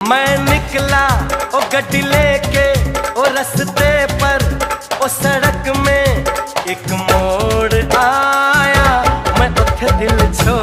मैं निकला ओ गड्डी लेके ओ रस्ते पर ओ सड़क में एक मोड़ आया, मैं उठ दिल छोड़